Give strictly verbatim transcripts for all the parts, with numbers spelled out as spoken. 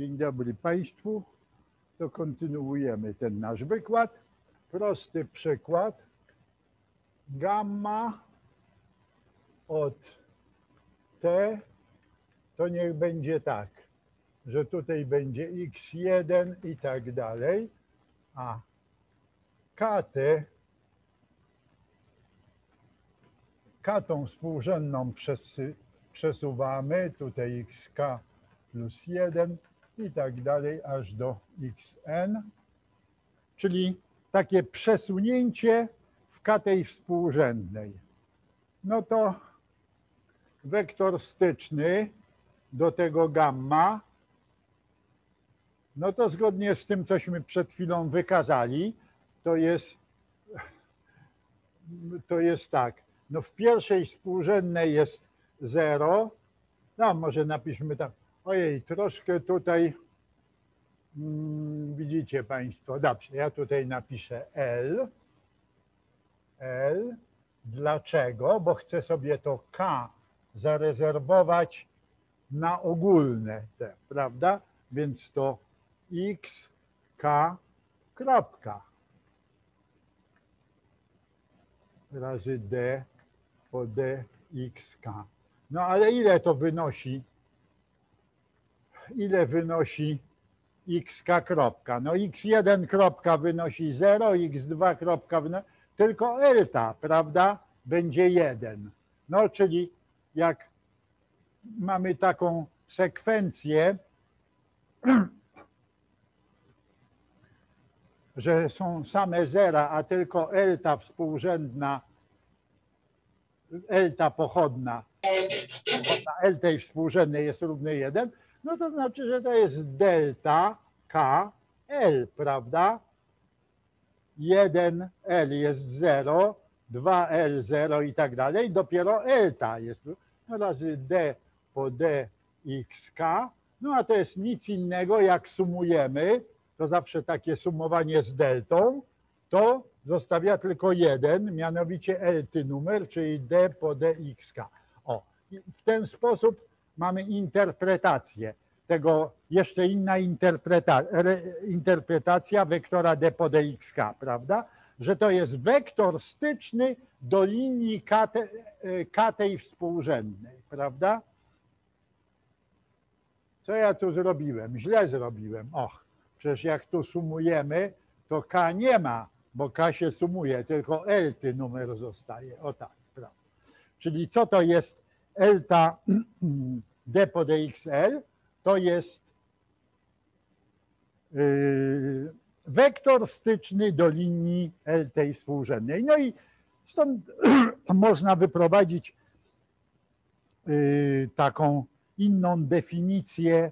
Dzień dobry Państwu. To kontynuujemy ten nasz wykład. Prosty przykład. Gamma od t to niech będzie tak, że tutaj będzie iks jeden i tak dalej, a kt, k tą współrzędną przesuwamy, tutaj xk plus jeden i tak dalej aż do xn, czyli takie przesunięcie w k tej współrzędnej. No to wektor styczny do tego gamma, no to zgodnie z tym, cośmy przed chwilą wykazali, to jest, to jest tak, no w pierwszej współrzędnej jest zero, no może napiszmy tak, ojej, troszkę tutaj, hmm, widzicie Państwo, dobrze, ja tutaj napiszę L, L, dlaczego? Bo chcę sobie to K zarezerwować na ogólne te, prawda? Więc to x, k, kropka razy d po d, x, k. No ale ile to wynosi? Ile wynosi xk kropka? No x jeden kropka wynosi zero, x dwa kropka wynosi, tylko elta, prawda, będzie jeden. No czyli jak mamy taką sekwencję, że są same zera, a tylko elta współrzędna, elta pochodna, pochodna L tej współrzędnej jest równy jeden, no to znaczy, że to jest delta K L, prawda? jeden L jest zero, dwa L zero i tak dalej, dopiero elta jest no razy d po d xk, no a to jest nic innego, jak sumujemy, to zawsze takie sumowanie z deltą, to zostawia tylko jeden, mianowicie elty numer, czyli d po d xk. O, i w ten sposób mamy interpretację tego, jeszcze inna interpreta, interpretacja wektora d po d xk, prawda? Że to jest wektor styczny do linii k, te, k tej współrzędnej, prawda? Co ja tu zrobiłem? Źle zrobiłem. Och, przecież jak tu sumujemy, to k nie ma, bo k się sumuje, tylko elty numer zostaje. O tak, prawda? Czyli co to jest elta d po d xl? To jest yy, wektor styczny do linii L tej współrzędnej. No i stąd można wyprowadzić yy, taką inną definicję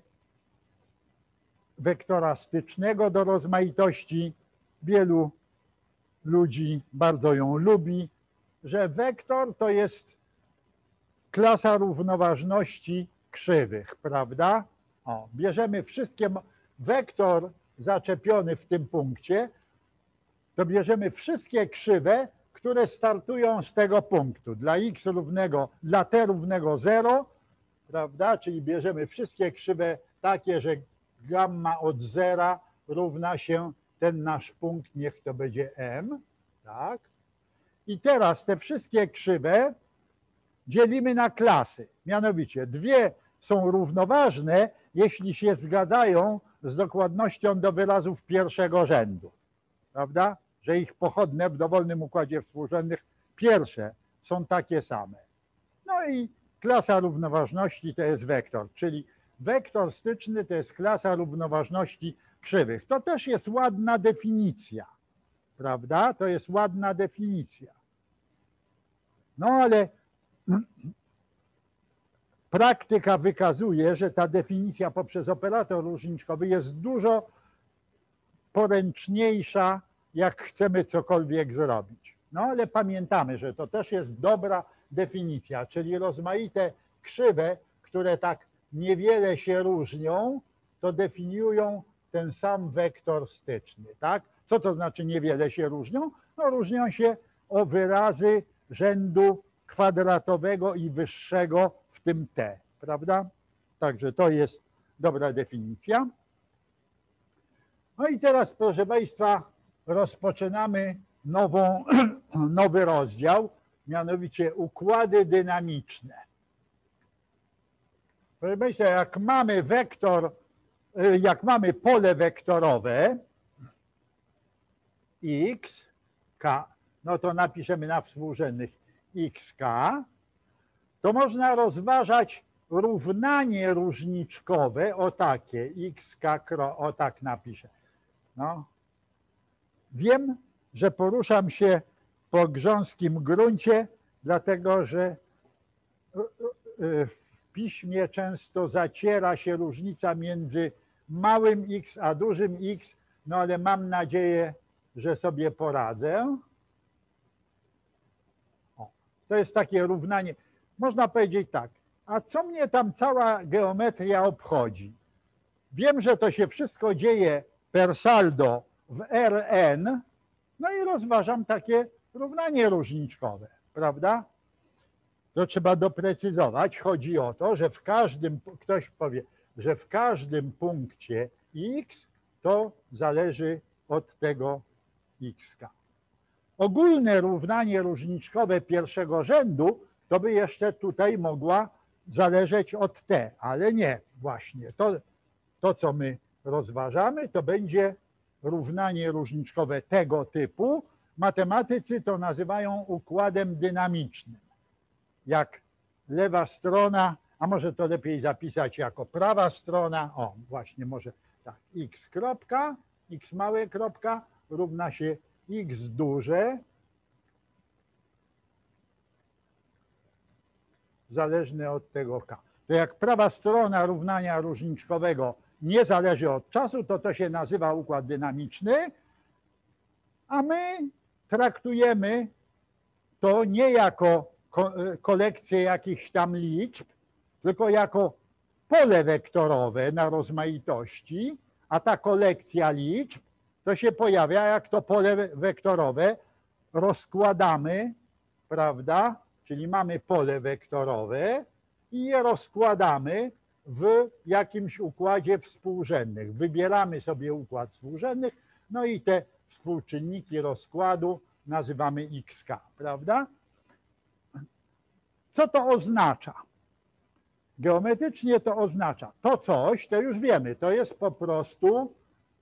wektora stycznego do rozmaitości. Wielu ludzi bardzo ją lubi, że wektor to jest klasa równoważności krzywych, prawda? O, bierzemy wszystkie, wektor zaczepiony w tym punkcie, to bierzemy wszystkie krzywe, które startują z tego punktu. Dla x równego, dla t równego zero, prawda? Czyli bierzemy wszystkie krzywe takie, że gamma od zera równa się ten nasz punkt, niech to będzie m, tak? I teraz te wszystkie krzywe dzielimy na klasy. Mianowicie dwie są równoważne, jeśli się zgadzają z dokładnością do wyrazów pierwszego rzędu, prawda? Że ich pochodne w dowolnym układzie współrzędnych pierwsze są takie same. No i klasa równoważności to jest wektor, czyli wektor styczny to jest klasa równoważności krzywych. To też jest ładna definicja, prawda? To jest ładna definicja. No ale praktyka wykazuje, że ta definicja poprzez operator różniczkowy jest dużo poręczniejsza, jak chcemy cokolwiek zrobić. No ale pamiętamy, że to też jest dobra definicja, czyli rozmaite krzywe, które tak niewiele się różnią, to definiują ten sam wektor styczny, tak? Co to znaczy niewiele się różnią? No różnią się o wyrazy rzędu kwadratowego i wyższego, w tym t, prawda? Także to jest dobra definicja. No i teraz, proszę Państwa, rozpoczynamy nową, nowy rozdział, mianowicie układy dynamiczne. Proszę Państwa, jak mamy wektor, jak mamy pole wektorowe x, k, no to napiszemy na współrzędnych xk, to można rozważać równanie różniczkowe, o takie, xk, o tak napiszę. No. Wiem, że poruszam się po grząskim gruncie, dlatego że w piśmie często zaciera się różnica między małym x a dużym x, no ale mam nadzieję, że sobie poradzę. O, to jest takie równanie. Można powiedzieć tak, a co mnie tam cała geometria obchodzi? Wiem, że to się wszystko dzieje per saldo w Rn, no i rozważam takie równanie różniczkowe, prawda? To trzeba doprecyzować. Chodzi o to, że w każdym, ktoś powie, że w każdym punkcie x to zależy od tego xk. Ogólne równanie różniczkowe pierwszego rzędu to by jeszcze tutaj mogła zależeć od t, ale nie, właśnie. To, to co my rozważamy, to będzie równanie różniczkowe tego typu. Matematycy to nazywają układem dynamicznym. Jak lewa strona, a może to lepiej zapisać jako prawa strona, o właśnie może tak, x kropka, x małe kropka równa się x duże, zależne od tego k. To jak prawa strona równania różniczkowego nie zależy od czasu, to to się nazywa układ dynamiczny, a my traktujemy to nie jako kolekcję jakichś tam liczb, tylko jako pole wektorowe na rozmaitości, a ta kolekcja liczb to się pojawia, jak to pole wektorowe rozkładamy, prawda? Czyli mamy pole wektorowe i je rozkładamy w jakimś układzie współrzędnych. Wybieramy sobie układ współrzędnych, no i te współczynniki rozkładu nazywamy xk, prawda? Co to oznacza? Geometrycznie to oznacza to coś, to już wiemy, to jest po prostu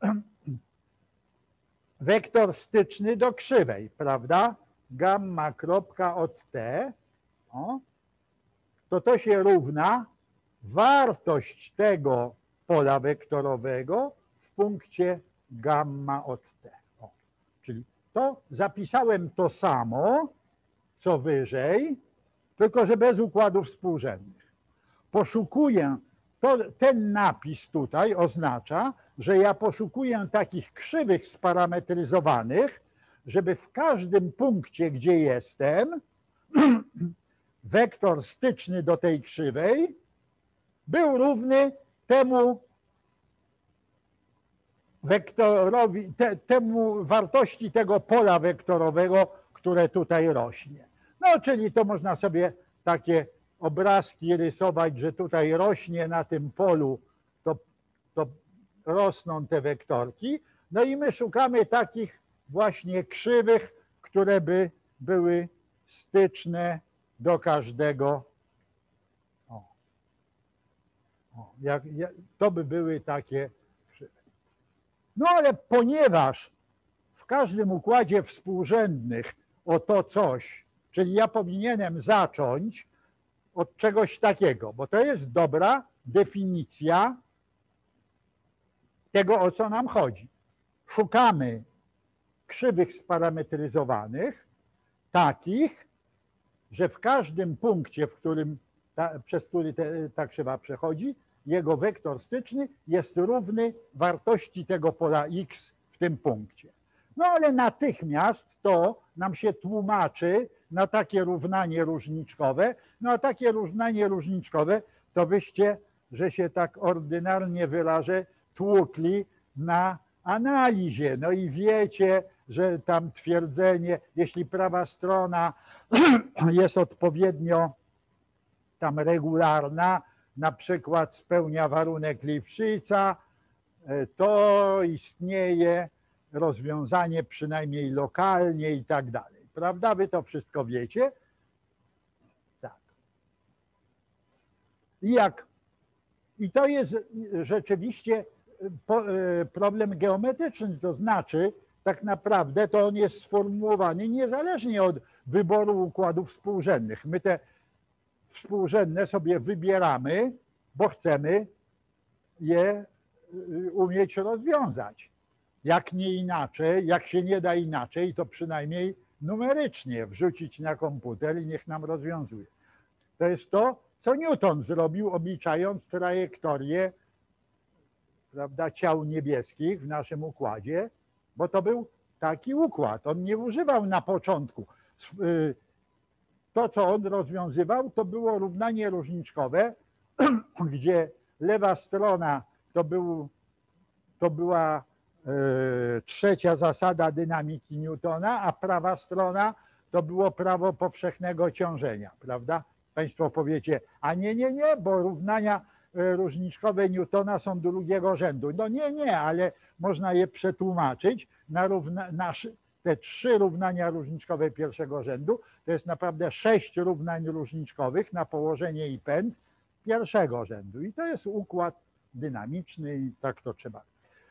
wektor styczny do krzywej, prawda? Gamma kropka od t, o, to to się równa wartość tego pola wektorowego w punkcie gamma od t. O, czyli to zapisałem to samo, co wyżej, tylko że bez układów współrzędnych. Poszukuję, to, ten napis tutaj oznacza, że ja poszukuję takich krzywych sparametryzowanych, żeby w każdym punkcie, gdzie jestem, wektor styczny do tej krzywej był równy temu wektorowi, te, temu wartości tego pola wektorowego, które tutaj rośnie. No, czyli to można sobie takie obrazki rysować, że tutaj rośnie na tym polu, to, to rosną te wektorki. No i my szukamy takich właśnie krzywych, które by były styczne do każdego. O. O, jak, jak, to by były takie krzywe. No ale ponieważ w każdym układzie współrzędnych o to coś, czyli ja powinienem zacząć od czegoś takiego, bo to jest dobra definicja tego, o co nam chodzi. Szukamy krzywych sparametryzowanych, takich, że w każdym punkcie, w którym ta, przez który te, ta krzywa przechodzi, jego wektor styczny jest równy wartości tego pola x w tym punkcie. No ale natychmiast to nam się tłumaczy na takie równanie różniczkowe. No a takie równanie różniczkowe to wyście, że się tak ordynarnie wyrażę, tłukli na analizie. No i wiecie, że tam twierdzenie, jeśli prawa strona jest odpowiednio tam regularna, na przykład spełnia warunek Lipszyca, to istnieje rozwiązanie przynajmniej lokalnie i tak dalej. Prawda? Wy to wszystko wiecie? Tak. I jak I to jest rzeczywiście problem geometryczny, to znaczy tak naprawdę to on jest sformułowany niezależnie od wyboru układów współrzędnych. My te współrzędne sobie wybieramy, bo chcemy je umieć rozwiązać. Jak nie inaczej, jak się nie da inaczej, to przynajmniej numerycznie wrzucić na komputer i niech nam rozwiązuje. To jest to, co Newton zrobił, obliczając trajektorię, prawda, ciał niebieskich w naszym układzie, bo to był taki układ. On nie używał na początku. To, co on rozwiązywał, to było równanie różniczkowe, gdzie lewa strona to, był, to była e, trzecia zasada dynamiki Newtona, a prawa strona to było prawo powszechnego ciążenia, prawda? Państwo powiecie, a nie, nie, nie, bo równania różniczkowe Newtona są drugiego rzędu. No nie, nie, ale można je przetłumaczyć na, równa, na te trzy równania różniczkowe pierwszego rzędu. To jest naprawdę sześć równań różniczkowych na położenie i pęd pierwszego rzędu. I to jest układ dynamiczny i tak to trzeba.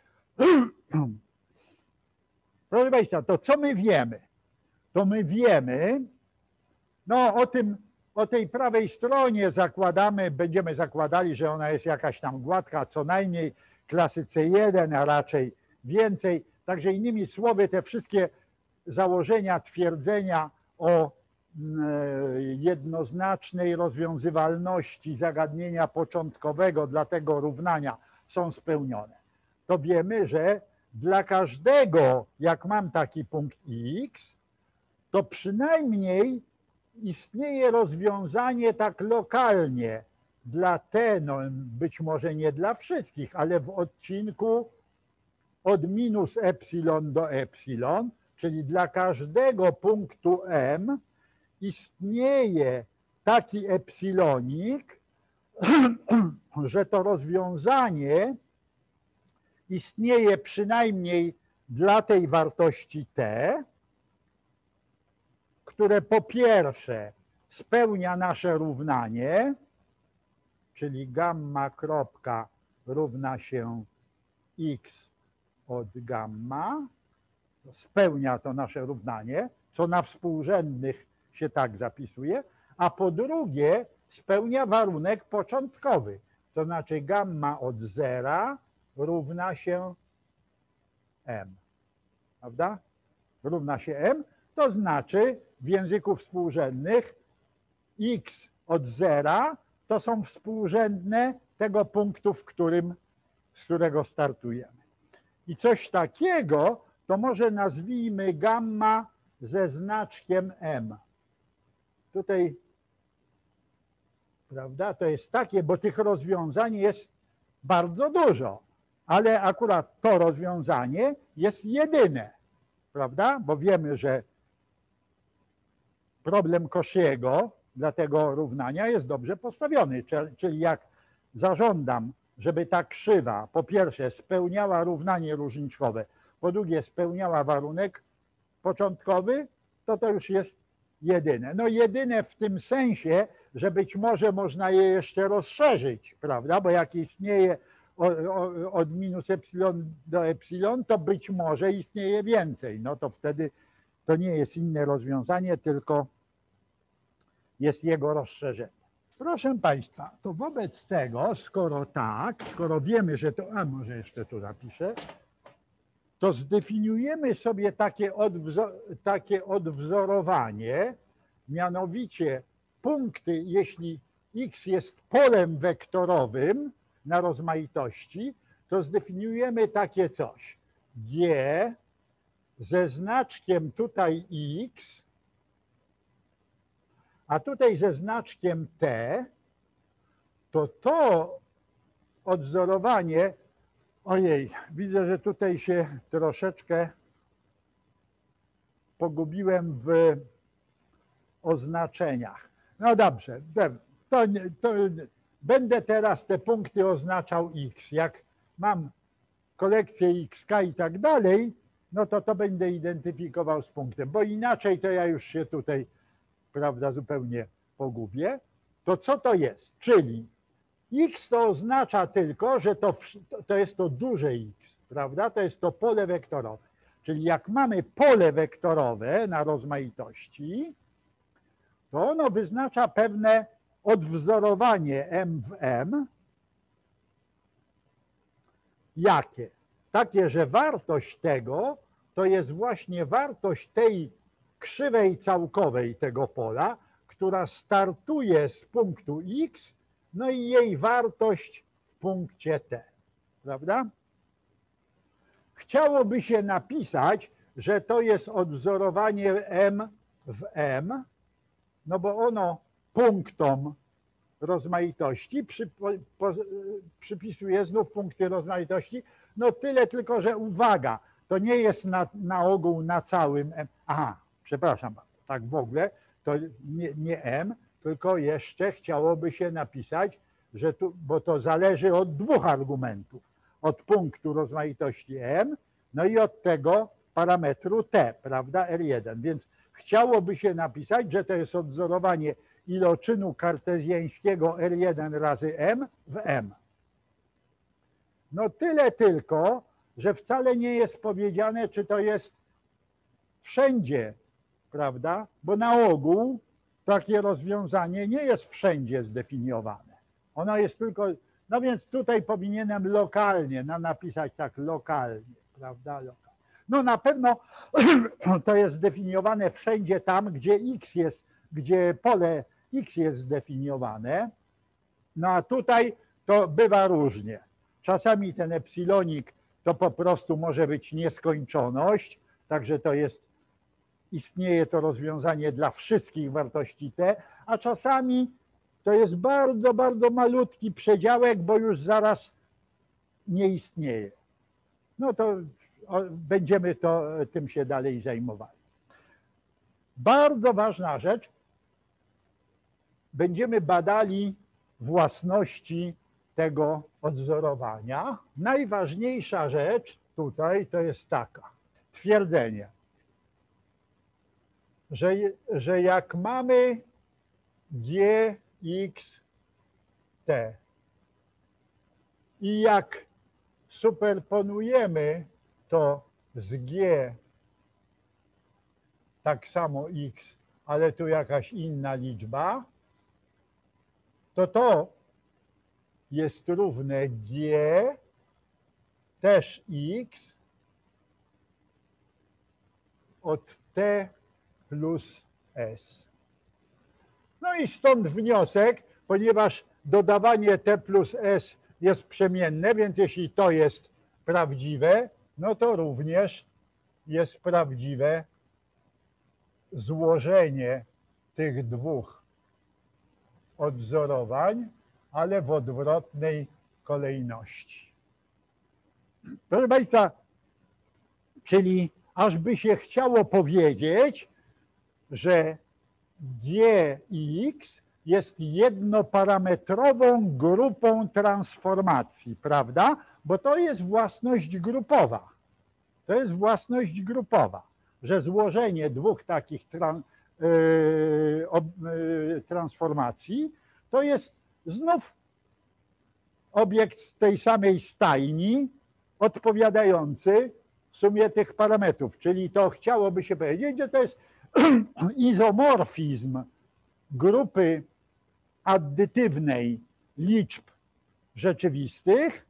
Proszę Państwa, to co my wiemy? To my wiemy, no o tym, o tej prawej stronie zakładamy, będziemy zakładali, że ona jest jakaś tam gładka, co najmniej klasy C jeden, a raczej więcej. Także innymi słowy, te wszystkie założenia, twierdzenia o jednoznacznej rozwiązywalności zagadnienia początkowego dla tego równania są spełnione. To wiemy, że dla każdego, jak mam taki punkt X, to przynajmniej istnieje rozwiązanie tak lokalnie dla T, no być może nie dla wszystkich, ale w odcinku od minus epsilon do epsilon, czyli dla każdego punktu M istnieje taki epsilonik, że to rozwiązanie istnieje przynajmniej dla tej wartości T, które po pierwsze spełnia nasze równanie, czyli gamma kropka równa się x od gamma, spełnia to nasze równanie, co na współrzędnych się tak zapisuje, a po drugie spełnia warunek początkowy, to znaczy gamma od zera równa się m, prawda? Równa się m, to znaczy w języku współrzędnych x od zera to są współrzędne tego punktu, w którym, z którego startujemy. I coś takiego to może nazwijmy gamma ze znaczkiem m. Tutaj, prawda, to jest takie, bo tych rozwiązań jest bardzo dużo, ale akurat to rozwiązanie jest jedyne, prawda, bo wiemy, że problem Cauchy'ego dla tego równania jest dobrze postawiony, czyli jak zażądam, żeby ta krzywa po pierwsze spełniała równanie różniczkowe, po drugie spełniała warunek początkowy, to to już jest jedyne. No jedyne w tym sensie, że być może można je jeszcze rozszerzyć, prawda, bo jak istnieje od minus epsilon do epsilon, to być może istnieje więcej. No to wtedy to nie jest inne rozwiązanie, tylko jest jego rozszerzenie. Proszę Państwa, to wobec tego, skoro tak, skoro wiemy, że to, a może jeszcze tu napiszę, to zdefiniujemy sobie takie, odwzor, takie odwzorowanie, mianowicie punkty, jeśli x jest polem wektorowym na rozmaitości, to zdefiniujemy takie coś. G ze znaczkiem tutaj x, a tutaj ze znaczkiem t, to to odwzorowanie, ojej, widzę, że tutaj się troszeczkę pogubiłem w oznaczeniach. No dobrze, to, to będę teraz te punkty oznaczał x. Jak mam kolekcję X K i tak dalej, no to to będę identyfikował z punktem, bo inaczej to ja już się tutaj, prawda, zupełnie pogubię. To co to jest? Czyli X to oznacza tylko, że to, to jest to duże X, prawda? To jest to pole wektorowe. Czyli jak mamy pole wektorowe na rozmaitości, to ono wyznacza pewne odwzorowanie M w M. Jakie? Takie, że wartość tego to jest właśnie wartość tej krzywej całkowej tego pola, która startuje z punktu X, no i jej wartość w punkcie T, prawda? Chciałoby się napisać, że to jest odwzorowanie M w M, no bo ono punktom rozmaitości przy, po, przypisuje znów punkty rozmaitości, no tyle tylko, że uwaga, to nie jest na, na ogół na całym M. Aha, przepraszam, tak w ogóle, to nie, nie M, tylko jeszcze chciałoby się napisać, że tu, bo to zależy od dwóch argumentów. Od punktu rozmaitości M, no i od tego parametru T, prawda, R jeden. Więc chciałoby się napisać, że to jest odwzorowanie iloczynu kartezjańskiego R jeden razy M w M. No tyle tylko, że wcale nie jest powiedziane, czy to jest wszędzie, prawda, bo na ogół takie rozwiązanie nie jest wszędzie zdefiniowane. Ono jest tylko, no więc tutaj powinienem lokalnie, no napisać tak lokalnie, prawda, lokalnie. No na pewno to jest zdefiniowane wszędzie tam, gdzie X jest, gdzie pole X jest zdefiniowane, no a tutaj to bywa różnie. Czasami ten epsilonik to po prostu może być nieskończoność, także to jest, istnieje to rozwiązanie dla wszystkich wartości T, a czasami to jest bardzo, bardzo malutki przedziałek, bo już zaraz nie istnieje. No to będziemy to, tym się dalej zajmowali. Bardzo ważna rzecz, będziemy badali własności tego odwzorowania. Najważniejsza rzecz tutaj to jest taka, twierdzenie, że, że jak mamy G, X, T i jak superponujemy to z G tak samo X, ale tu jakaś inna liczba, to to jest równe G też X od T plus S. No i stąd wniosek, ponieważ dodawanie T plus S jest przemienne, więc jeśli to jest prawdziwe, no to również jest prawdziwe złożenie tych dwóch odwzorowań, ale w odwrotnej kolejności. Proszę Państwa, czyli aż by się chciało powiedzieć, że G i X jest jednoparametrową grupą transformacji, prawda? Bo to jest własność grupowa. To jest własność grupowa, że złożenie dwóch takich tra, yy, ob, yy, transformacji to jest znów obiekt z tej samej stajni, odpowiadający w sumie tych parametrów, czyli to chciałoby się powiedzieć, że to jest izomorfizm grupy addytywnej liczb rzeczywistych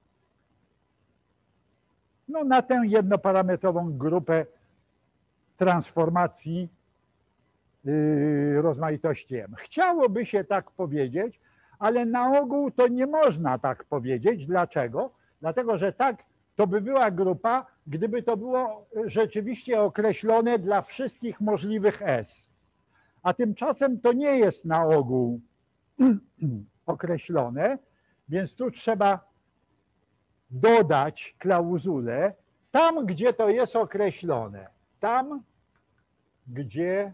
no, na tę jednoparametrową grupę transformacji yy, rozmaitości M. Chciałoby się tak powiedzieć, ale na ogół to nie można tak powiedzieć. Dlaczego? Dlatego, że tak to by była grupa, gdyby to było rzeczywiście określone dla wszystkich możliwych S. A tymczasem to nie jest na ogół określone, więc tu trzeba dodać klauzulę tam, gdzie to jest określone. Tam, gdzie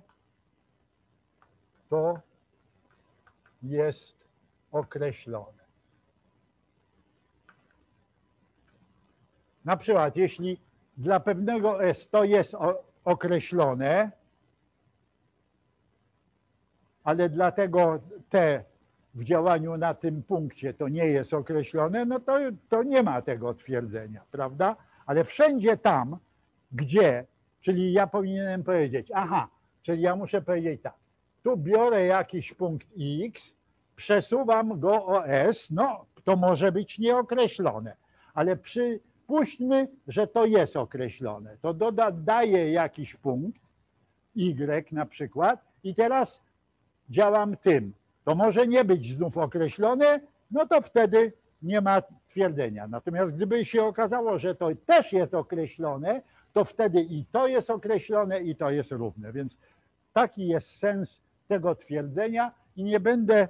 to jest określone. na przykład jeśli dla pewnego S to jest określone, ale dla tego T w działaniu na tym punkcie to nie jest określone, no to, to nie ma tego twierdzenia, prawda? Ale wszędzie tam, gdzie, czyli ja powinienem powiedzieć, aha, czyli ja muszę powiedzieć tak, tu biorę jakiś punkt X, przesuwam go o S, no to może być nieokreślone, ale przypuśćmy, że to jest określone, to dodaję jakiś punkt Y na przykład i teraz działam tym. To może nie być znów określone, no to wtedy nie ma twierdzenia. Natomiast gdyby się okazało, że to też jest określone, to wtedy i to jest określone, i to jest równe. Więc taki jest sens tego twierdzenia i nie będę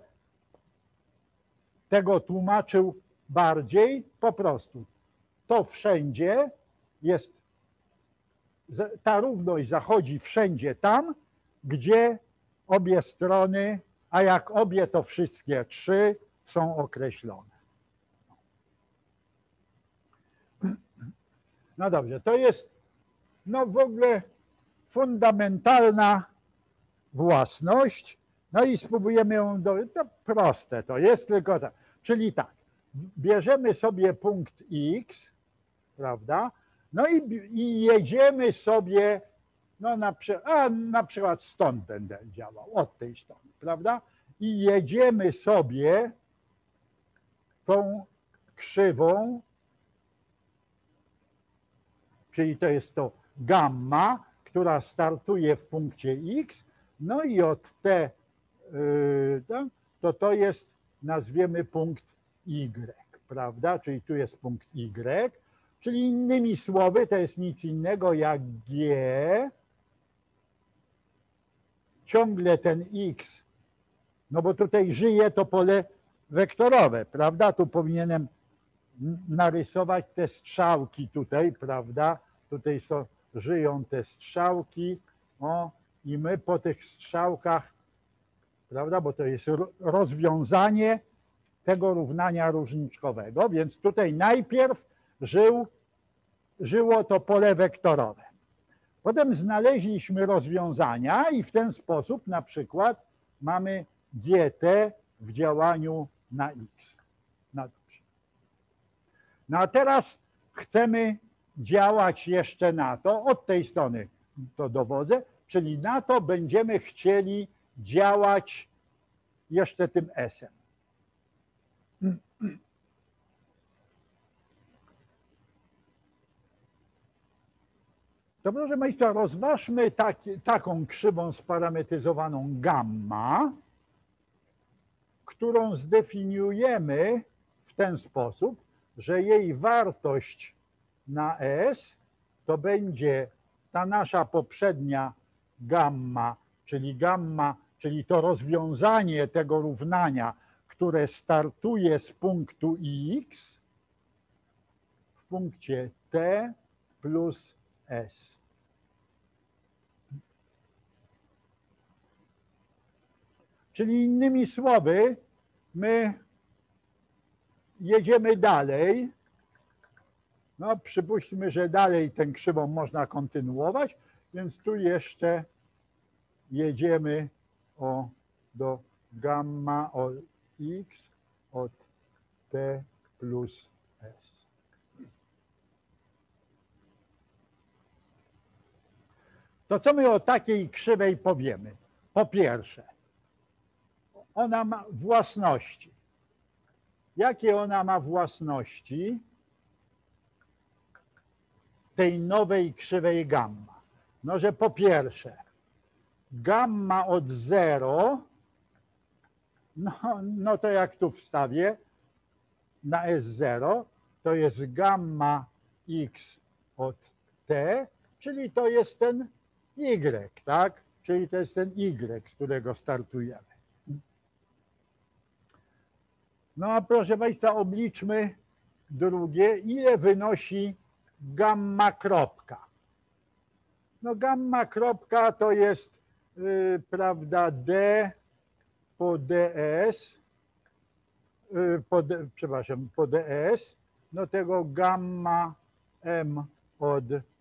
tego tłumaczył bardziej, po prostu to wszędzie jest, ta równość zachodzi wszędzie tam, gdzie obie strony, a jak obie to wszystkie trzy są określone. No dobrze, to jest no w ogóle fundamentalna własność. No i spróbujemy ją do... To proste to jest, tylko tak. Czyli tak, bierzemy sobie punkt X, prawda? No i, i jedziemy sobie, no na, a na przykład stąd będę działał, od tej strony, prawda? I jedziemy sobie tą krzywą, czyli to jest to gamma, która startuje w punkcie X, no i od T to to jest, nazwiemy punkt Y, prawda? Czyli tu jest punkt Y, czyli innymi słowy to jest nic innego jak G, ciągle ten X, no bo tutaj żyje to pole wektorowe, prawda? Tu powinienem narysować te strzałki tutaj, prawda? Tutaj są, żyją te strzałki, o, i my po tych strzałkach, prawda, bo to jest rozwiązanie tego równania różniczkowego, więc tutaj najpierw żył, żyło to pole wektorowe. Potem znaleźliśmy rozwiązania i w ten sposób na przykład mamy G T w działaniu na X. No dobrze. No a teraz chcemy działać jeszcze na to, od tej strony to dowodzę, czyli na to będziemy chcieli działać jeszcze tym S-em. To proszę Państwa, rozważmy taki, taką krzywą sparametryzowaną gamma, którą zdefiniujemy w ten sposób, że jej wartość na S to będzie ta nasza poprzednia gamma, czyli gamma, czyli to rozwiązanie tego równania, które startuje z punktu X w punkcie T plus S. Czyli innymi słowy, my jedziemy dalej. No, przypuśćmy, że dalej tę krzywą można kontynuować, więc tu jeszcze jedziemy o, do gamma od X od T plus S. To co my o takiej krzywej powiemy? Po pierwsze, ona ma własności. Jakie ona ma własności tej nowej krzywej gamma? No, że po pierwsze, gamma od zero, no, no to jak tu wstawię na S zero, to jest gamma X od T, czyli to jest ten Y, tak? Czyli to jest ten Y, z którego startujemy. No a proszę Państwa, obliczmy drugie, ile wynosi gamma kropka. No gamma kropka to jest, yy, prawda, D po ds, yy, po D, przepraszam, po ds, no tego gamma M od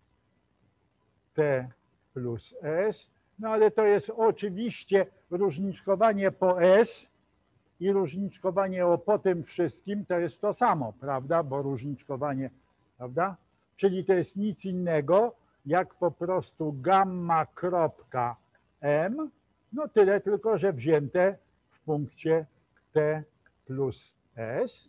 T plus S. No ale to jest oczywiście różniczkowanie po S i różniczkowanie o po tym wszystkim to jest to samo, prawda? Bo różniczkowanie, prawda? Czyli to jest nic innego jak po prostu gamma kropka M, no tyle tylko, że wzięte w punkcie T plus S.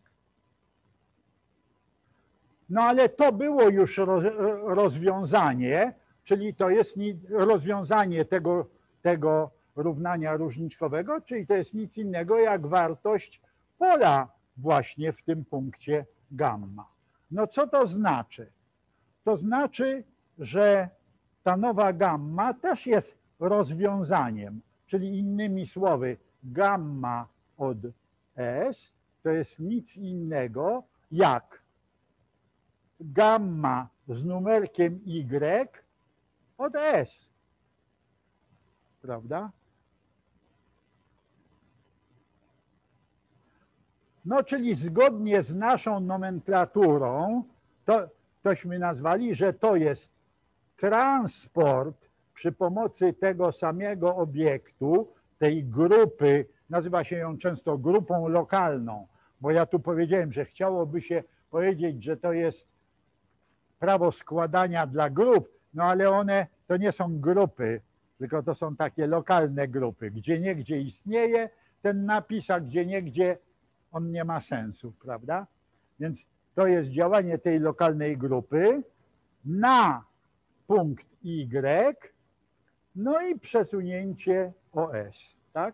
No ale to było już rozwiązanie, czyli to jest rozwiązanie tego, tego równania różniczkowego, czyli to jest nic innego jak wartość pola właśnie w tym punkcie gamma. No co to znaczy? To znaczy, że ta nowa gamma też jest rozwiązaniem, czyli innymi słowy gamma od S to jest nic innego jak gamma z numerkiem Y od S, prawda? No czyli zgodnie z naszą nomenklaturą to, tośmy nazwali, że to jest transport przy pomocy tego samego obiektu, tej grupy, nazywa się ją często grupą lokalną, bo ja tu powiedziałem, że chciałoby się powiedzieć, że to jest prawo składania dla grup, no ale one to nie są grupy, tylko to są takie lokalne grupy, gdzie niegdzie istnieje ten napis, a gdzie niegdzie on nie ma sensu, prawda? Więc to jest działanie tej lokalnej grupy na punkt Y, no i przesunięcie o S, tak?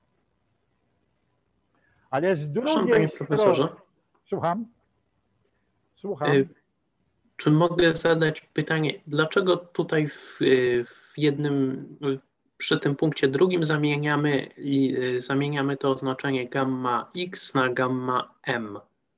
Ale z drugiej Panie strony... profesorze. Słucham? Słucham. Czy mogę zadać pytanie, dlaczego tutaj w, w jednym, przy tym punkcie drugim zamieniamy, zamieniamy to oznaczenie gamma X na gamma M?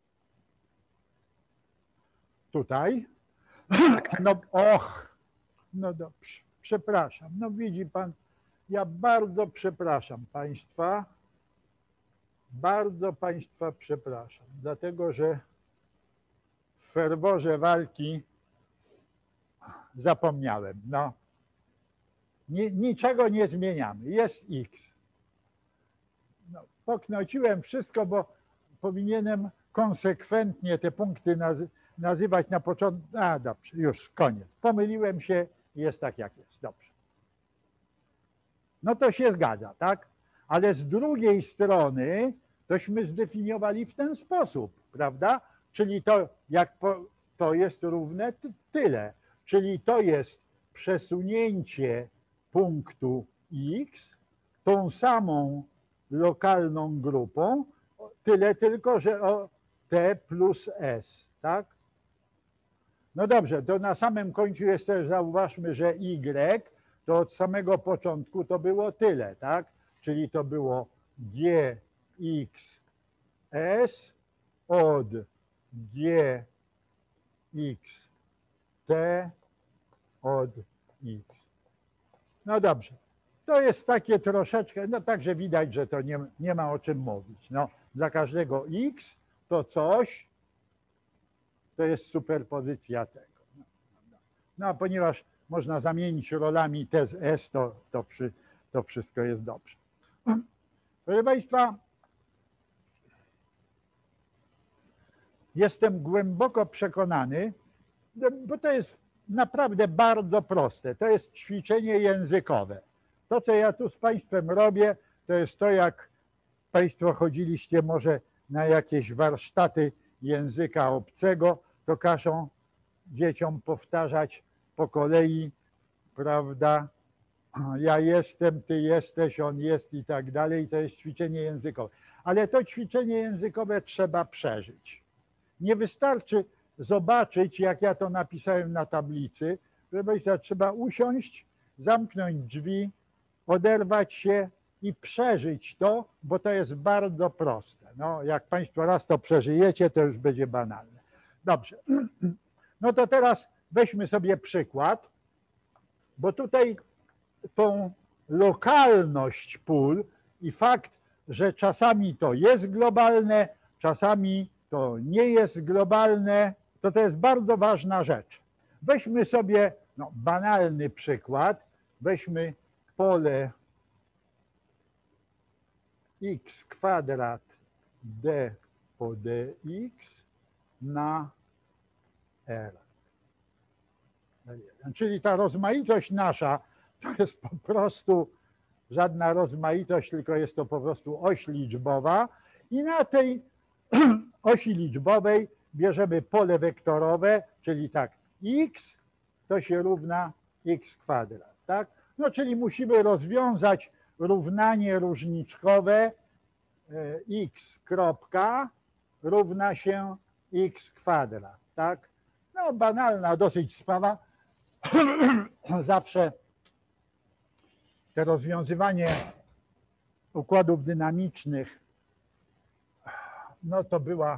Tutaj? Tak, tak. No och, no dobrze, przepraszam. No widzi pan, ja bardzo przepraszam państwa, bardzo państwa przepraszam, dlatego że w ferworze walki zapomniałem. No, Ni, niczego nie zmieniamy, jest X. No, poknociłem wszystko, bo powinienem konsekwentnie te punkty nazy nazywać na początku. A dobrze, już koniec. Pomyliłem się, jest tak jak jest, dobrze. No to się zgadza, tak? Ale z drugiej strony tośmy zdefiniowali w ten sposób, prawda? Czyli to, jak po, to jest równe tyle. Czyli to jest przesunięcie punktu X tą samą lokalną grupą, tyle tylko, że o T plus S, tak? No dobrze, to na samym końcu jest też, zauważmy, że Y to od samego początku to było tyle, tak? Czyli to było G X S od G X T od X. No dobrze, to jest takie troszeczkę, no także widać, że to nie, nie ma o czym mówić. No, dla każdego X to coś, to jest superpozycja tego. No, no, no a ponieważ można zamienić rolami T z S, to, to, przy, to wszystko jest dobrze. Proszę Państwa, jestem głęboko przekonany, bo to jest naprawdę bardzo proste. To jest ćwiczenie językowe. To, co ja tu z Państwem robię, to jest to, jak Państwo chodziliście może na jakieś warsztaty języka obcego, to każą dzieciom powtarzać po kolei, prawda? Ja jestem, ty jesteś, on jest i tak dalej. To jest ćwiczenie językowe. Ale to ćwiczenie językowe trzeba przeżyć. Nie wystarczy zobaczyć, jak ja to napisałem na tablicy. Proszę Państwa, trzeba usiąść, zamknąć drzwi, oderwać się i przeżyć to, bo to jest bardzo proste. No, jak Państwo raz to przeżyjecie, to już będzie banalne. Dobrze. No to teraz weźmy sobie przykład, bo tutaj tą lokalność pól i fakt, że czasami to jest globalne, czasami to nie jest globalne, to to jest bardzo ważna rzecz. Weźmy sobie no, banalny przykład. Weźmy pole x kwadrat d po dx na r. Czyli ta rozmaitość nasza to jest po prostu żadna rozmaitość, tylko jest to po prostu oś liczbowa i na tej osi liczbowej bierzemy pole wektorowe, czyli tak, x to się równa x kwadrat, tak? No czyli musimy rozwiązać równanie różniczkowe x kropka równa się x kwadrat, tak? No banalna dosyć sprawa. Zawsze to rozwiązywanie układów dynamicznych no to była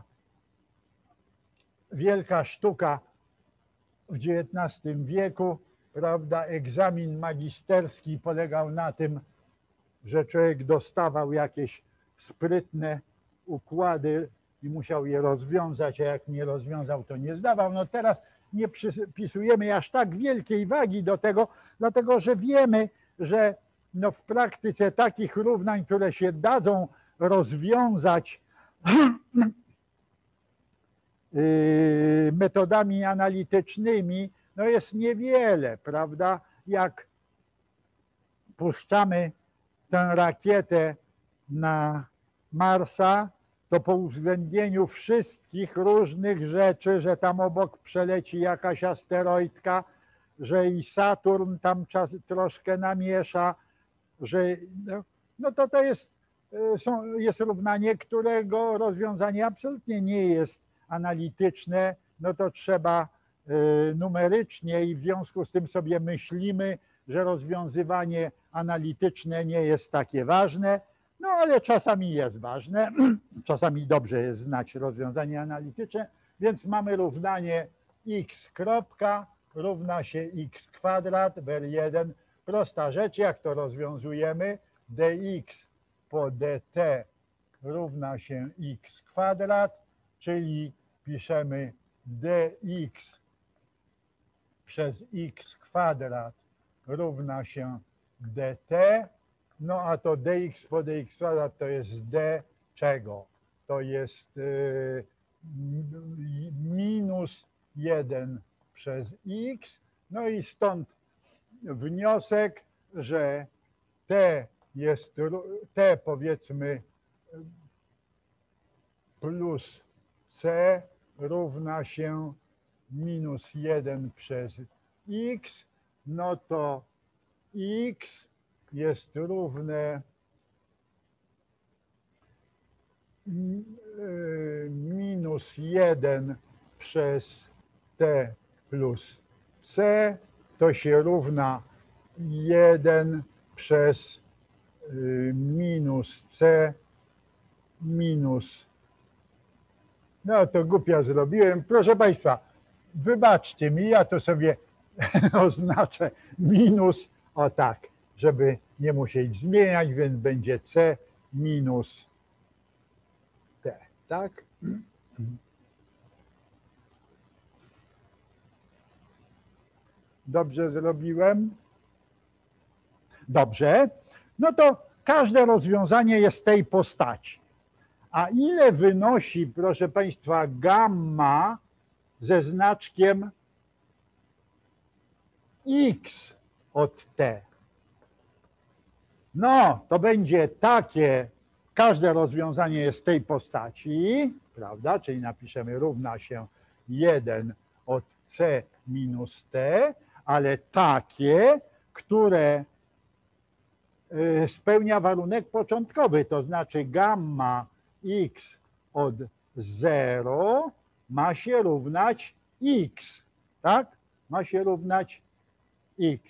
wielka sztuka w dziewiętnastym wieku, prawda? Egzamin magisterski polegał na tym, że człowiek dostawał jakieś sprytne układy i musiał je rozwiązać, a jak nie rozwiązał, to nie zdawał. No teraz nie przypisujemy aż tak wielkiej wagi do tego, dlatego że wiemy, że no w praktyce takich równań, które się dadzą rozwiązać metodami analitycznymi, no jest niewiele, prawda? Jak puszczamy tę rakietę na Marsa, to po uwzględnieniu wszystkich różnych rzeczy, że tam obok przeleci jakaś asteroidka, że i Saturn tam czas, troszkę namiesza, że no, no to to jest, są, jest równanie, którego rozwiązanie absolutnie nie jest analityczne, no to trzeba numerycznie i w związku z tym sobie myślimy, że rozwiązywanie analityczne nie jest takie ważne, no ale czasami jest ważne, czasami dobrze jest znać rozwiązanie analityczne, więc mamy równanie x kropka równa się x kwadrat, ber jeden, prosta rzecz, jak to rozwiązujemy, dx po dt równa się x kwadrat, czyli piszemy dx przez x kwadrat równa się dt, no a to dx po dx kwadrat to jest d czego? To jest y, minus jeden przez x, no i stąd wniosek, że t jest, t powiedzmy plus c równa się minus jeden przez x, no to x jest równe minus jeden przez t plus c, to się równa jeden przez minus c minus. No to głupio zrobiłem. Proszę Państwa, wybaczcie mi, ja to sobie oznaczę minus, o tak, żeby nie musieć zmieniać, więc będzie c minus t, tak? Dobrze zrobiłem? Dobrze. No to każde rozwiązanie jest tej postaci. A ile wynosi, proszę Państwa, gamma ze znaczkiem x od t? No, to będzie takie, każde rozwiązanie jest tej postaci, prawda? Czyli napiszemy równa się jeden od c minus t, ale takie, które spełnia warunek początkowy, to znaczy gamma x od zera ma się równać x, tak? Ma się równać x.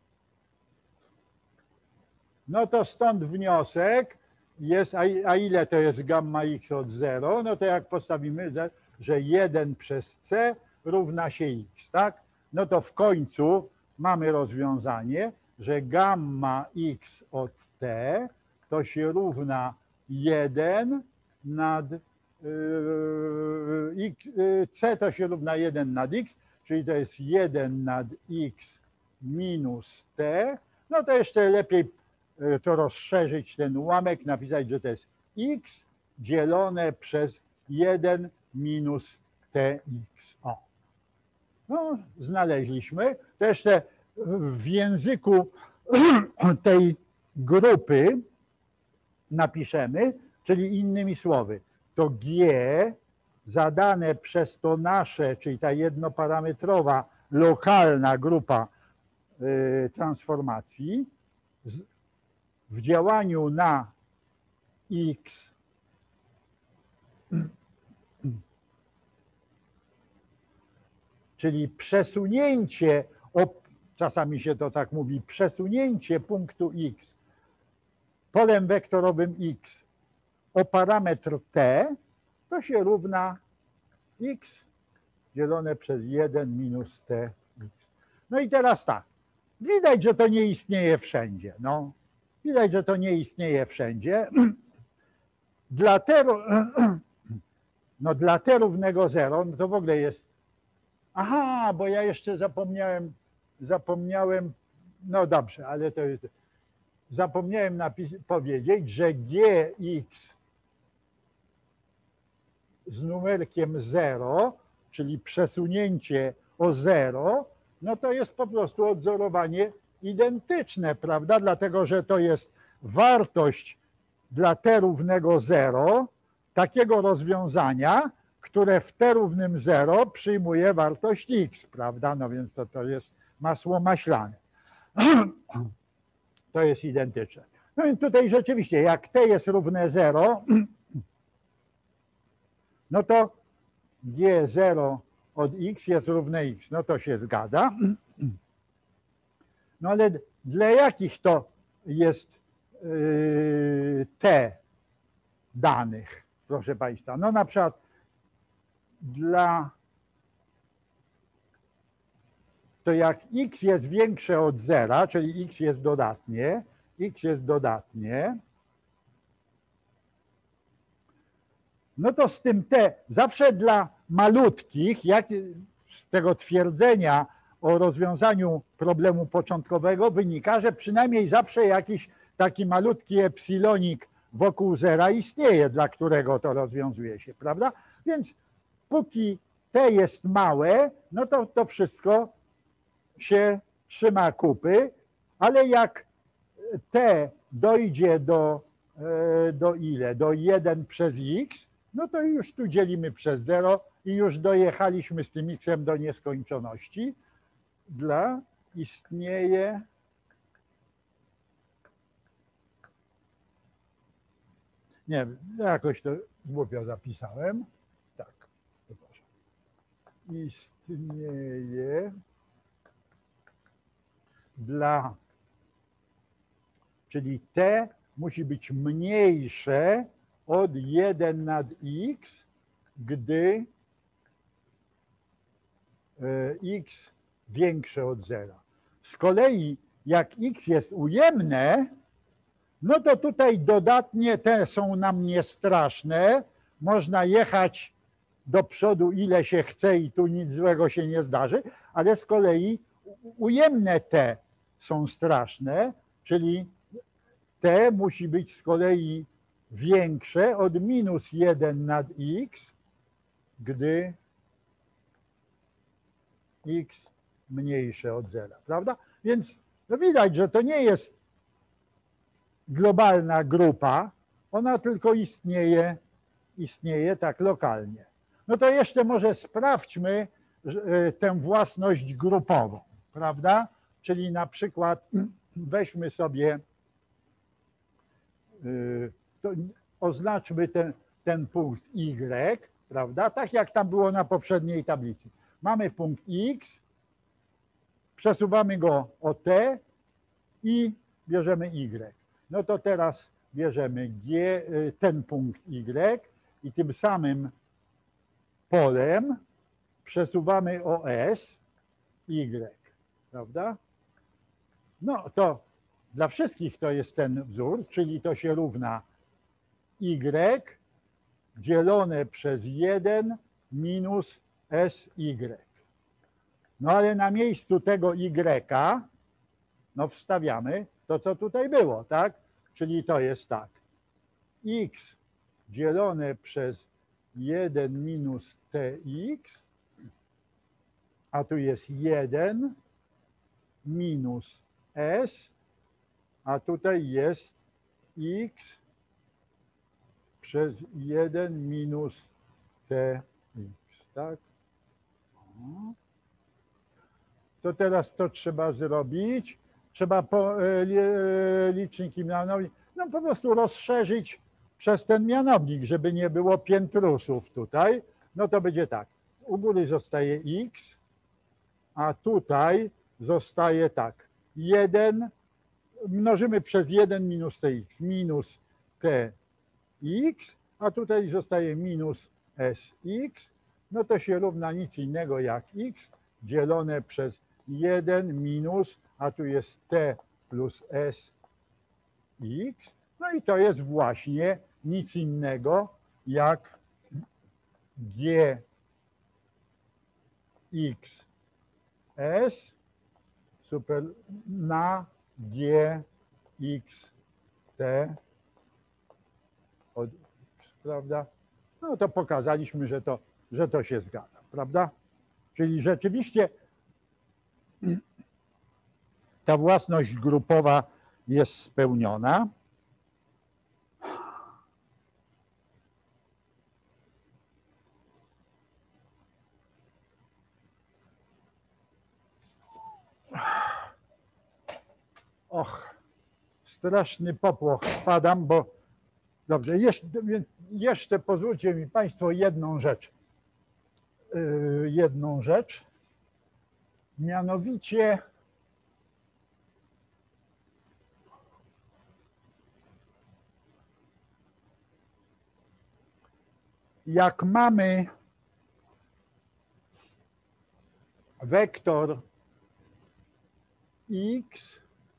No to stąd wniosek jest, a, a ile to jest gamma x od zera? No to jak postawimy, że jeden przez c równa się x, tak? No to w końcu mamy rozwiązanie, że gamma x od t to się równa jeden nad c to się równa jeden nad x, czyli to jest jeden nad x minus t. No to jeszcze lepiej to rozszerzyć ten ułamek, napisać, że to jest x dzielone przez jeden minus tx. O. No, znaleźliśmy. To jeszcze w języku tej grupy napiszemy, czyli innymi słowy, to g zadane przez to nasze, czyli ta jednoparametrowa, lokalna grupa y, transformacji z, w działaniu na x czyli przesunięcie, o, czasami się to tak mówi, przesunięcie punktu x polem wektorowym x o parametr t, to się równa x dzielone przez jeden minus t. No i teraz tak, widać, że to nie istnieje wszędzie. No, widać, że to nie istnieje wszędzie. Dla t, no dla t równego zero, no to w ogóle jest, aha, bo ja jeszcze zapomniałem, zapomniałem, no dobrze, ale to jest, zapomniałem napis- powiedzieć, że gx z numerkiem zero, czyli przesunięcie o zero, no to jest po prostu odzorowanie identyczne, prawda? Dlatego, że to jest wartość dla t równego zero takiego rozwiązania, które w t równym zero przyjmuje wartość x, prawda? No więc to, to jest masło maślane. To jest identyczne. No i tutaj rzeczywiście, jak t jest równe zero, no to g zero od x jest równe x. No to się zgadza. No ale dla jakich to jest yy, t danych, proszę Państwa? No na przykład dla, to jak x jest większe od zera, czyli x jest dodatnie, x jest dodatnie, no to z tym t zawsze dla malutkich, jak z tego twierdzenia o rozwiązaniu problemu początkowego wynika, że przynajmniej zawsze jakiś taki malutki epsilonik wokół zera istnieje, dla którego to rozwiązuje się, prawda? Więc póki t jest małe, no to to wszystko się trzyma kupy, ale jak t dojdzie do, do ile? Do jeden przez x, no to już tu dzielimy przez zero i już dojechaliśmy z tym x-em do nieskończoności. Dla istnieje nie wiem, jakoś to głupio zapisałem. Tak, przepraszam. Istnieje dla, czyli t musi być mniejsze od jeden nad x, gdy x większe od zera. Z kolei jak x jest ujemne, no to tutaj dodatnie te są nam niestraszne. Można jechać do przodu ile się chce i tu nic złego się nie zdarzy, ale z kolei ujemne te są straszne, czyli t musi być z kolei większe od minus jeden nad x, gdy x mniejsze od zera, prawda? Więc no widać, że to nie jest globalna grupa, ona tylko istnieje, istnieje tak lokalnie. No to jeszcze może sprawdźmy tę własność grupową, prawda? Czyli na przykład weźmy sobie, to oznaczmy ten, ten punkt y, prawda? Tak jak tam było na poprzedniej tablicy. Mamy punkt x, przesuwamy go o t i bierzemy y. No to teraz bierzemy G, ten punkt y i tym samym polem przesuwamy o s y, prawda? No to dla wszystkich to jest ten wzór, czyli to się równa y dzielone przez jeden minus sy. No ale na miejscu tego y, no wstawiamy to, co tutaj było, tak? Czyli to jest tak. X dzielone przez jeden minus tx, a tu jest jeden minus s, a tutaj jest x przez jeden minus tx, tak? To teraz co trzeba zrobić? Trzeba po, liczniki mianownik, no po prostu rozszerzyć przez ten mianownik, żeby nie było piętrusów tutaj. No to będzie tak, u góry zostaje x, a tutaj zostaje tak, jeden, mnożymy przez jeden minus tx, minus tx, a tutaj zostaje minus sx, no to się równa nic innego jak x dzielone przez jeden minus, a tu jest t plus sx, no i to jest właśnie nic innego jak gxs super na gxt od x, prawda? No to pokazaliśmy, że to, że to się zgadza, prawda? Czyli rzeczywiście ta własność grupowa jest spełniona. Och, straszny popłoch spadam, bo dobrze, jeszcze, jeszcze pozwólcie mi Państwo jedną rzecz. Yy, jedną rzecz. Mianowicie jak mamy wektor x,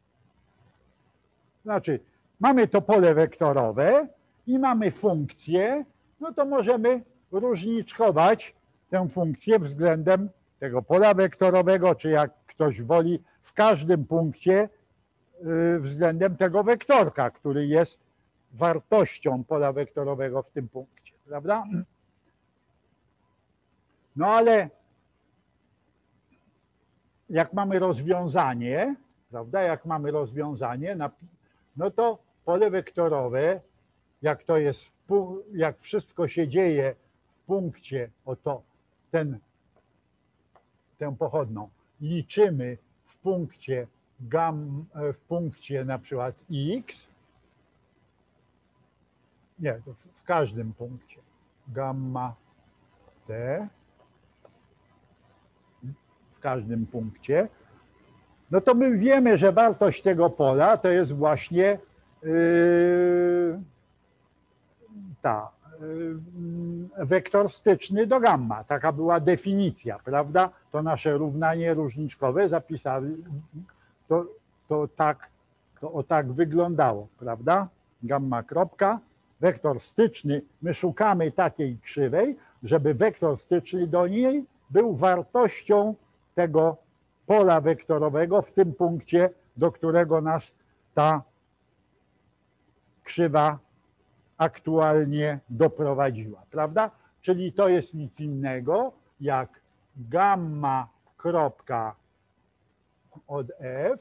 znaczy mamy to pole wektorowe i mamy funkcję, no to możemy różniczkować tę funkcję względem tego pola wektorowego, czy jak ktoś woli, w każdym punkcie względem tego wektorka, który jest wartością pola wektorowego w tym punkcie, prawda? No ale jak mamy rozwiązanie, prawda, jak mamy rozwiązanie, no to pole wektorowe, jak to jest, jak wszystko się dzieje w punkcie, oto ten, tę pochodną liczymy w punkcie gam, w punkcie na przykład x, nie, to w każdym punkcie gamma t, w każdym punkcie, no to my wiemy, że wartość tego pola to jest właśnie yy, ta yy, wektor styczny do gamma. Taka była definicja, prawda? To nasze równanie różniczkowe zapisali, to, to tak, to o tak wyglądało, prawda? Gamma kropka, wektor styczny, my szukamy takiej krzywej, żeby wektor styczny do niej był wartością tego pola wektorowego w tym punkcie, do którego nas ta krzywa aktualnie doprowadziła, prawda? Czyli to jest nic innego jak gamma kropka od f.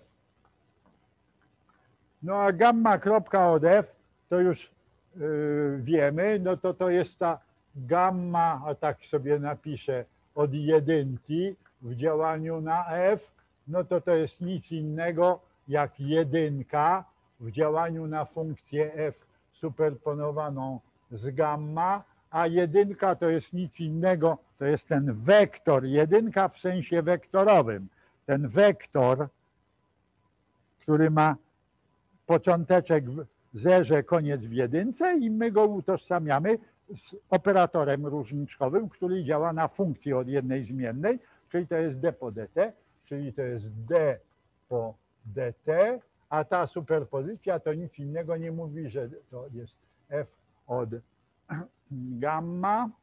No a gamma kropka od f to już yy, wiemy, no to to jest ta gamma, a tak sobie napiszę, od jedynki w działaniu na f, no to to jest nic innego jak jedynka w działaniu na funkcję f superponowaną z gamma, a jedynka to jest nic innego, to jest ten wektor, jedynka w sensie wektorowym. Ten wektor, który ma począteczek w zerze, koniec w jedynce i my go utożsamiamy z operatorem różniczkowym, który działa na funkcji od jednej zmiennej, czyli to jest d po dt, czyli to jest d po dt, a ta superpozycja to nic innego nie mówi, że to jest f od gamma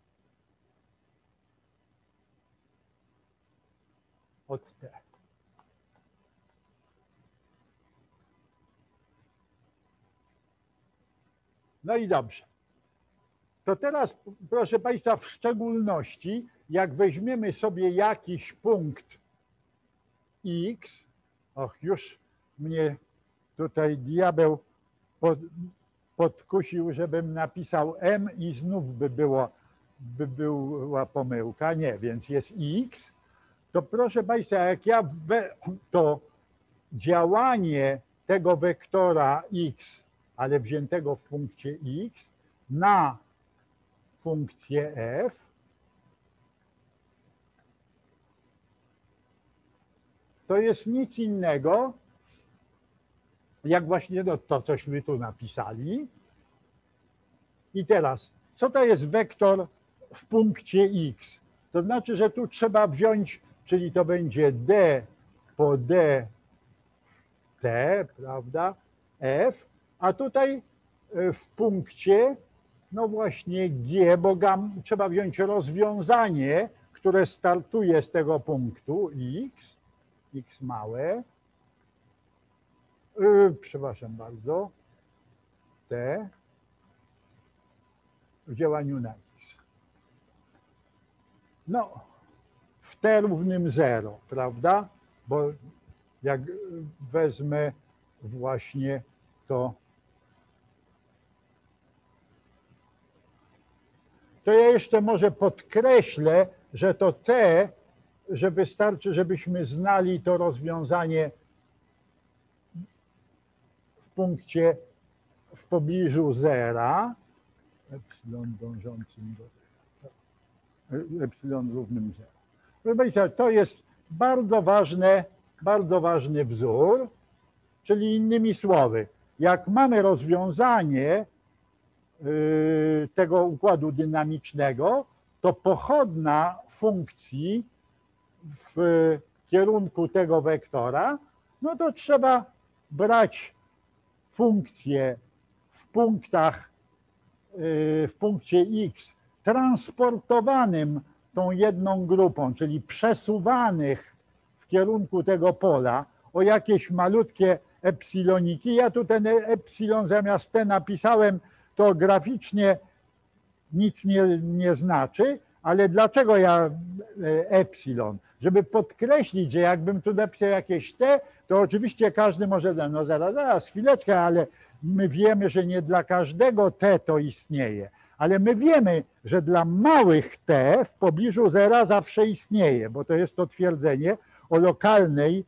od T. No i dobrze. To teraz, proszę Państwa, w szczególności, jak weźmiemy sobie jakiś punkt X, och, już mnie tutaj diabeł pod, podkusił, żebym napisał M i znów by, było, by była pomyłka. Nie, więc jest X. To proszę Państwa, jak ja we, to działanie tego wektora X, ale wziętego w punkcie X, na funkcję F, to jest nic innego, jak właśnie to, to, cośmy tu napisali. I teraz, co to jest wektor w punkcie X? To znaczy, że tu trzeba wziąć, czyli to będzie D po D T, prawda, F, a tutaj w punkcie, no właśnie G, bo gam, trzeba wziąć rozwiązanie, które startuje z tego punktu X, X małe, yy, przepraszam bardzo, T w działaniu na X. No, w T równym zero, prawda? Bo jak wezmę właśnie to, to ja jeszcze może podkreślę, że to T, że wystarczy, żebyśmy znali to rozwiązanie w punkcie w pobliżu zera, epsilon dążącym do epsilon równym zero. Proszę Państwa, to jest bardzo ważne, bardzo ważny wzór, czyli innymi słowy, jak mamy rozwiązanie tego układu dynamicznego, to pochodna funkcji w kierunku tego wektora, no to trzeba brać funkcję w punktach, w punkcie X transportowanym tą jedną grupą, czyli przesuwanych w kierunku tego pola o jakieś malutkie epsiloniki. Ja tu ten epsilon zamiast T napisałem, to graficznie nic nie, nie znaczy, ale dlaczego ja epsilon? Żeby podkreślić, że jakbym tu napisał jakieś T, to oczywiście każdy może, no zaraz, zaraz, chwileczkę, ale my wiemy, że nie dla każdego T to istnieje, ale my wiemy, że dla małych T w pobliżu zera zawsze istnieje, bo to jest to twierdzenie o lokalnej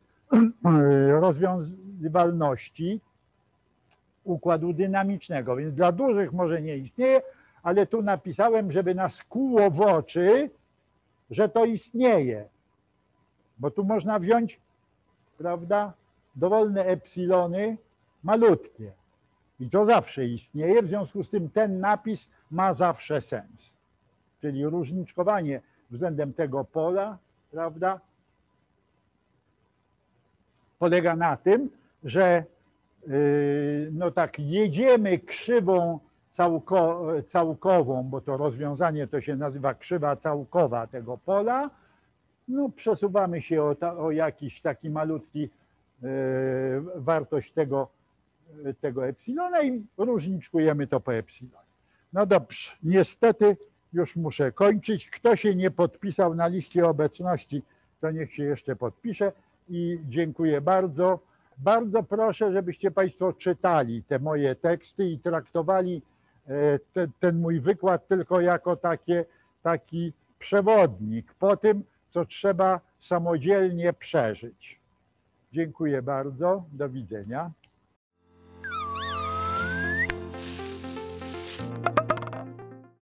rozwiązywalności układu dynamicznego, więc dla dużych może nie istnieje, ale tu napisałem, żeby nas kłuło w oczy, że to istnieje, bo tu można wziąć, prawda, dowolne epsilony malutkie i to zawsze istnieje, w związku z tym ten napis ma zawsze sens, czyli różniczkowanie względem tego pola, prawda, polega na tym, że no tak jedziemy krzywą całko, całkową, bo to rozwiązanie to się nazywa krzywa całkowa tego pola, no przesuwamy się o, ta, o jakiś taki malutki y, wartość tego, tego epsilona i różniczkujemy to po epsilonie. No dobrze, niestety już muszę kończyć. Kto się nie podpisał na liście obecności, to niech się jeszcze podpisze i dziękuję bardzo. Bardzo proszę, żebyście Państwo czytali te moje teksty i traktowali te, ten mój wykład tylko jako takie, taki przewodnik po tym, co trzeba samodzielnie przeżyć. Dziękuję bardzo. Do widzenia.